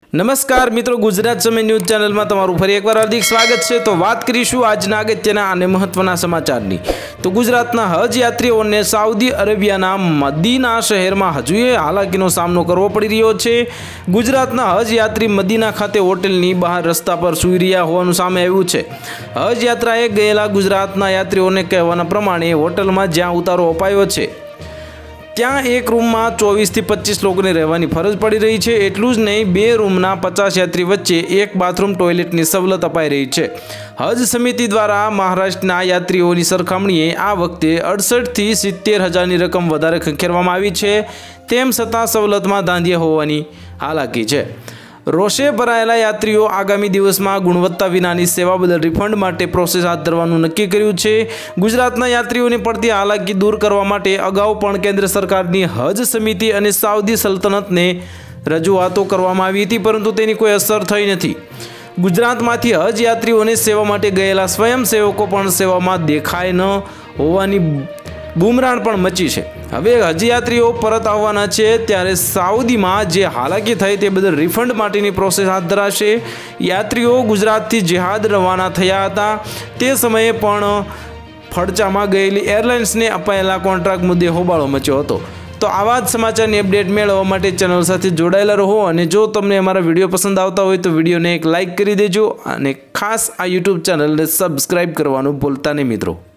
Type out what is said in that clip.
नमस्कार मित्रों, गुजरात समय न्यूज चैनल में तमारुं फरी एकवार हार्दिक स्वागत है। तो बात करीशुं आजना अगत्यना अने महत्वना समाचारनी। तो गुजरातना हज यात्रीओने सऊदी अरेबियाना मदीना शहर में हजुए हालाकीनो सामनो करवो पड़ी रह्यो छे। गुजरातना हज यात्री मदीना खाते होटेलनी बहार रस्ता पर सूई रह्या होवानुं सामे आव्युं छे। हज यात्राए गयेला गुजरातना यात्रीओने कहेवाना प्रमाणे होटल में ज्यां उतारो अपायो छे ત્યાં એક રૂમમાં 24 થી 25 લોકોને રહેવાની ફરજ પડી રહી છે। એટલું જ નહીં, બે રૂમના 50 યાત્રી વચ્ચે એક બાથરૂમ ટોયલેટની સવલત અપાઈ રહી છે। હજ સમિતિ દ્વારા મહારાષ્ટ્રના યાત્રીઓની સરખામણીએ આ વખતે 68 થી 70 હજારની રકમ વધારે ખંખેરવામાં આવી છે। તેમ છતાં સવલતમાં ધાંધિયા હોવાની હાલાકી છે। रोषे भरायेला यात्रीओ आगामी दिवस में गुणवत्ता विनानी सेवा बदल रिफंड माटे प्रोसेस हाथ धरवानुं नक्की कर्युं छे। गुजरातना यात्रीओने पड़ती हालाकी दूर करवा माटे अगाऊ पण केंद्र सरकारनी हज समिति अने सऊदी सल्तनतने रजूआतो करवामां आवी हती, परंतु तेनी कोई असर थई नथी। गुजरातमांथी हज यात्रीओने सेवा माटे गयेला स्वयंसेवको पण सेवामां देखाय न होवानी बूमराण पण मची छे। हवे हज यात्रीओ परत आववाना छे त्यारे साउदीमां जे हालाकी थई ते बदल रिफंड माटेनी प्रोसेस हाथ धराशे। यात्रीओ गुजरातथी जिहाद रवाना थया हता ते समये पण फड़चामां गयेली एरलाइन्सने अपायेला कॉन्ट्राक्ट मुद्दे होबाळो मच्यो हतो। तो आवा ज समाचारनी अपडेट मेळववा माटे चेनल साथे जोडायेला रहो अने जो तमने अमारा विडियो पसंद आवता होय तो विडियोने एक लाइक करी देजो अने खास आ यूट्यूब चेनलने सब्सक्राइब करवानुं भूलता नहीं मित्रों।